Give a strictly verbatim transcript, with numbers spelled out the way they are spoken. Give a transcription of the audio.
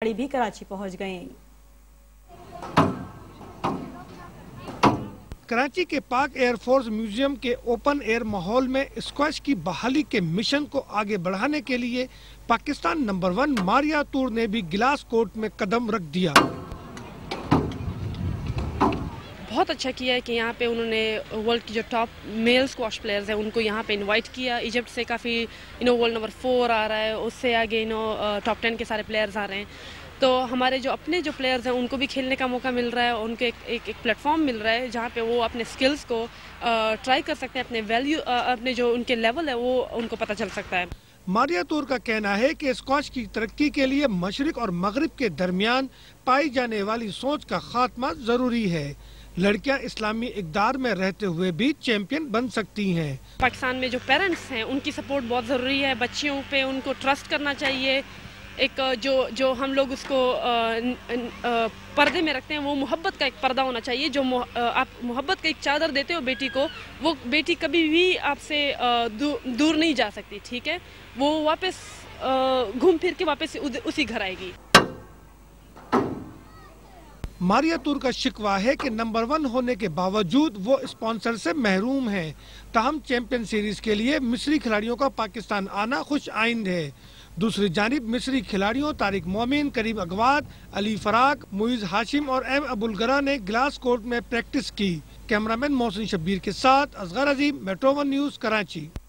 کھلاڑی بھی کراچی پہنچ گئے۔ کراچی کے پاک ایئر فورس میوزیم کے اوپن ایئر ماحول میں اسکواش کی بحالی کے مشن کو آگے بڑھانے کے لیے پاکستان نمبر ون ماریا تور نے بھی گلاس کورٹ میں قدم رکھ دیا۔ بہت اچھا کیا ہے کہ یہاں پہ انہوں نے ورلڈ کی جو ٹاپ میل اسکواش پلیئرز ہیں ان کو یہاں پہ انوائٹ کیا۔ ایجپٹ سے کافی you know world number four آ رہا ہے، اس سے آگے یو نو ٹاپ ٹین کے سارے پلیئرز آ رہے ہیں، تو ہمارے جو اپنے جو پلیئرز ہیں ان کو بھی کھیلنے کا موقع مل رہا ہے، ان کو ایک ایک ایک پلیٹ فارم مل رہا ہے جہاں پہ وہ اپنے سکلز کو ٹرائی کر سکتے ہیں، اپنے ویلیو اپنے جو ان کے لیول ہے وہ ان کو پتہ چل سکتا ہے۔ ماریا تور کا کہنا ہے کہ اسکواش کی ترقی کے لیے مشرق اور مغرب کے درمیان پائی جانے والی سوچ کا خاتمہ ضروری ہے۔ لڑکیاں اسلامی اقدار میں رہتے ہوئے بھی چیمپئن بن سکتی ہیں۔ پاکستان میں جو پیرنٹس ہیں ان کی سپورٹ بہت ضروری ہے، بچیوں پہ ان کو ٹرسٹ کرنا چاہیے۔ ایک جو جو ہم لوگ اس کو پردے میں رکھتے ہیں وہ محبت کا ایک پردہ ہونا چاہیے، جو آپ محبت کا ایک چادر دیتے ہو بیٹی کو، وہ بیٹی کبھی بھی آپ سے دور نہیں جا سکتی، ٹھیک ہے، وہ واپس گھوم پھر کے واپس اسی گھر آئے گی۔ ماریا تور کا شکوہ ہے کہ نمبر ون ہونے کے باوجود وہ اسپانسر سے محروم ہیں، تاہم چیمپئن سیریز کے لیے مصری کھلاڑیوں کا پاکستان آنا خوش آئند ہے۔ دوسری جانب مصری کھلاڑیوں طارق مومن، کریم اغواد، علی فراق، معیز ہاشم اور ایم ابوالگرا نے گلاس کورٹ میں پریکٹس کی۔ کیمرامین محسن شبیر کے ساتھ Asghar Azeem, metro one news, Karachi.